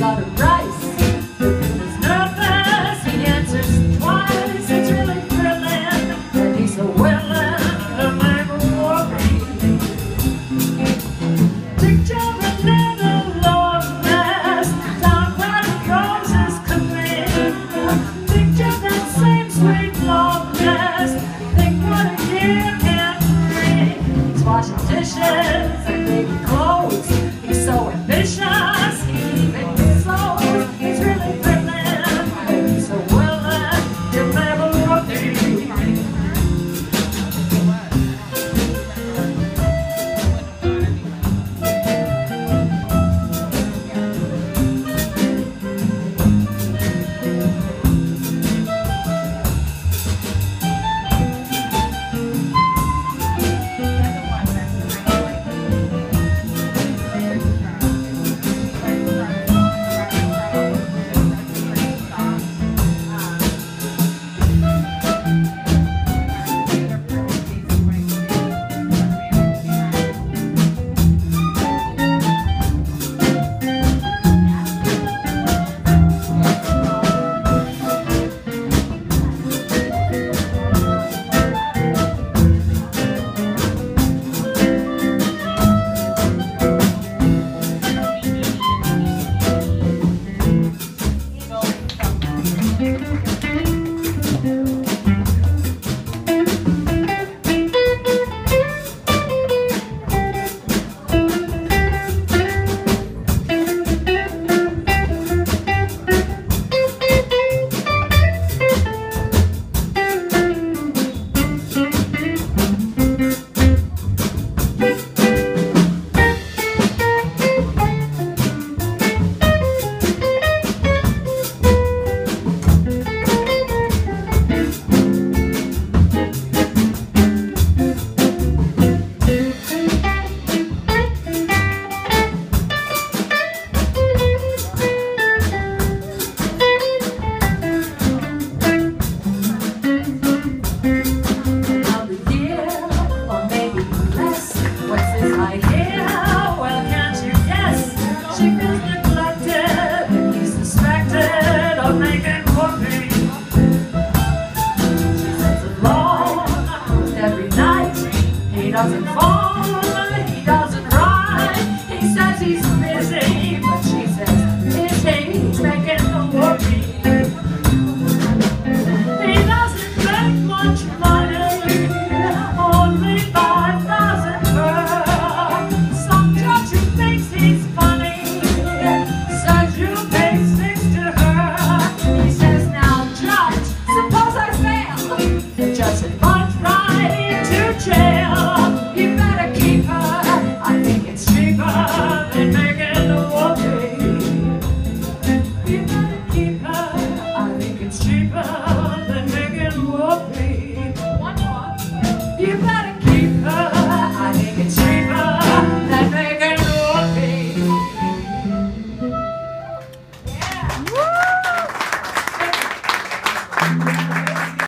got a rice. The dude is nervous, he answers twice. It's really thrilling, and he's so willing to make a worry. Picture a little love nest down where the roses come in. Picture that same sweet love nest. Think what a year can bring. He's washing dishes and making clothes. He's so ambitious, he even sews. He's really thrilling, and he's so willing to never worry. He doesn't fall, he doesn't ride. He says he's busy, but she says he's making no worry. He doesn't make much money, only 5,000 per. Some judge who thinks he's funny says you pay 6 to her. He says, now judge, suppose I fail. The judge said, punch right to jail. You better keep her, I think it's cheaper than making a whoopee. You better keep her, I think it's cheaper than making a whoopee. One more. You better keep her.